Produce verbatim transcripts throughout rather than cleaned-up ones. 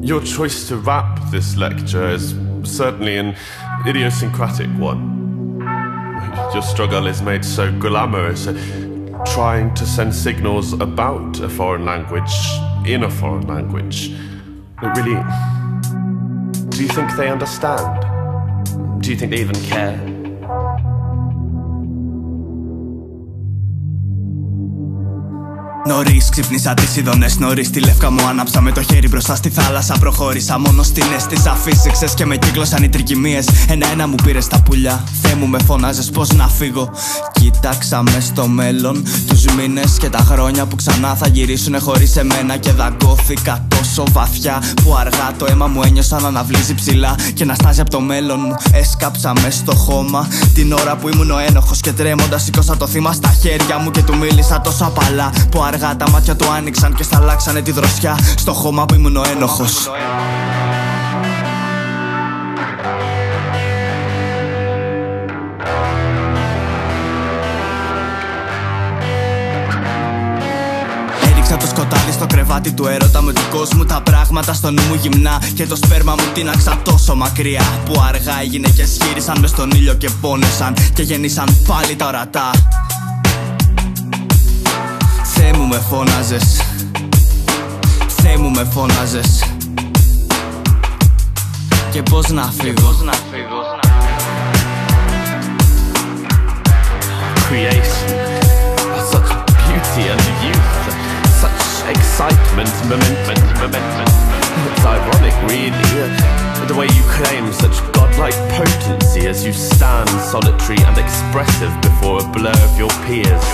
Your choice to wrap this lecture is certainly an idiosyncratic one. Your struggle is made so glamorous, trying to send signals about a foreign language in a foreign language. But really, do you think they understand? Do you think they even care? Νωρίς ξύπνησα τις ειδονές νωρίς, τη λεύκα μου άναψα με το χέρι μπροστά στη θάλασσα. Προχώρησα μόνο στην αίσθησα, φύσηξες και με κύκλωσαν οι τρικυμίες. Ένα-ένα μου πήρες τα πουλιά, Θεέ μου με φωνάζες πως να φύγω. Κοίταξα μες στο μέλλον, τους μήνες και τα χρόνια που ξανά θα γυρίσουνε χωρίς εμένα. Και δαγκώθηκα τόσο βαθιά που αργά το αίμα μου ένιωσα να αναβλύζει ψηλά και να στάζει από το μέλλον μου. Έσκαψα μες στο χώμα την ώρα που ήμουν ο ένοχος και τρέμοντας σήκωσα το θύμα στα χέρια μου και του μίλησα τόσο απαλά που αργά τα μάτια του άνοιξαν και σταλάξανε τη δροσιά στο χώμα που ήμουν ο ένοχος. Έριξα το σκοτάδι στο κρεβάτι του έρωτα με του κόσμου τα πράγματα στο νου μου γυμνά και το σπέρμα μου τίναξα τόσο μακριά που αργά οι γυναίκες γύρισαν μες στον ήλιο και πόνεσαν και γεννήσαν πάλι τα ορατά. Θεέ μου με φώναζες, Θεέ μου με φώναζες. Και πώς να φύγω, να φύγω. Creation, such beauty and youth, such excitement, momentum, momentum. It's ironic, really, the way you claim such godlike potency as you stand solitary and expressive before a blur of your peers.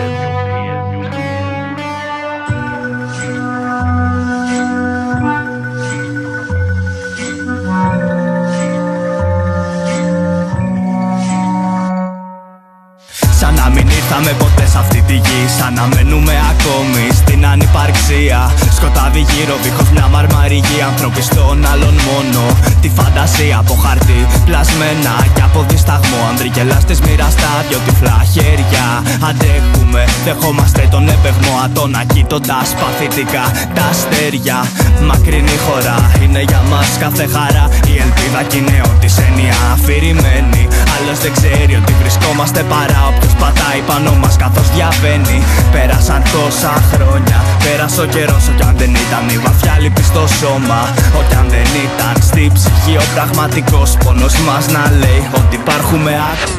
Σαν να μην ήρθαμε ποτέ σε αυτή τη γη, σαν να μένουμε ακόμη στην ανυπαρξία. Σκοτάδι γύρω, δίχως μια μαρμαριγή. Άνθρωποι στον άλλον μόνο τη φαντασία από χαρτί πλασμένα και από δισταγμό. Ανδρικελάς της μοίρας τα δυο τυφλά χέρια. Αντέχουμε, δεχόμαστε τον έπεγμο ατόνα κοιτώντας παθητικά τα αστέρια. Μακρινή χώρα είναι για μας κάθε χαρά. Η ελπίδα κι είναι ότι έννοια αφηρημένη. Άλλος δεν ξέρει ότι βρισκόμαστε παρά. Όποιος πατάει πάνω μας καθώς διαβαίνει. Πέρασαν τόσα χρόνια, πέρασε ο καιρός. Ό,τι αν δεν ήταν η βαθιά λύπη στο σώμα, ό,τι αν δεν ήταν στη ψυχή ο πραγματικός πόνος μας να λέει ότι υπάρχουμε άκρη.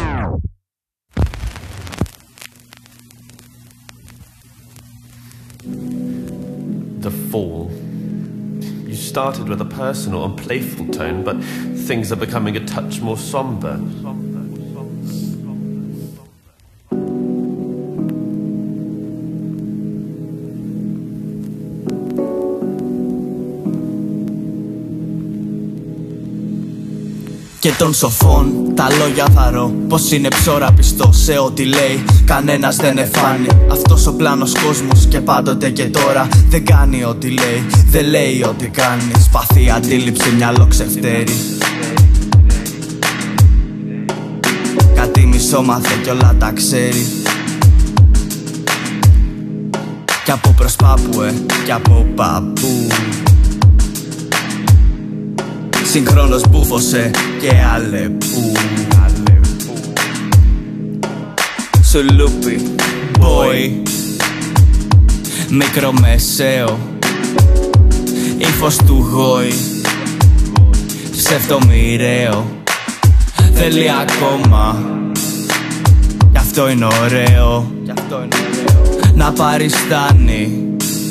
The Fall. You started with a personal and playful tone, but things are becoming a touch more somber. Και των σοφών τα λόγια θαρώ πως είναι ψώρα πιστό σε ό,τι λέει. Κανένας δεν εφάνει αυτός ο πλάνος κόσμος και πάντοτε και τώρα δεν κάνει ό,τι λέει, δεν λέει ό,τι κάνει. Σπαθή αντίληψη, μυαλό ξεφτέρι. Κάτι μισό μάθε κι όλα τα ξέρει. Κι από προσπάπουε κι από παππού. Συγχρόνως μπούφωσε και αλεπού. Σουλούπι, boy, μικρομεσαίο, ύφος του γόη, ψευτομοιραίο. Θέλει ακόμα, κι αυτό είναι ωραίο, να παριστάνει.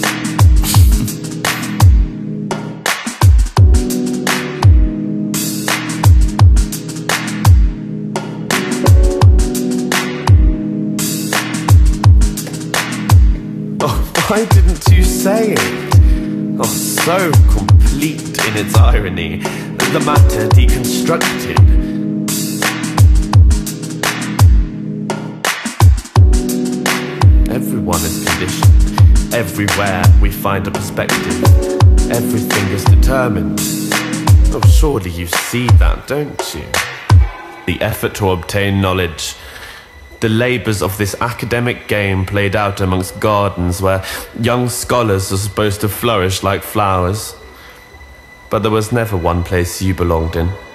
Why didn't you say it? Oh, so complete in its irony, the matter deconstructed. Everyone is conditioned. Everywhere we find a perspective. Everything is determined. Oh, surely you see that, don't you? The effort to obtain knowledge. The labours of this academic game played out amongst gardens where young scholars are supposed to flourish like flowers. but there was never one place you belonged in.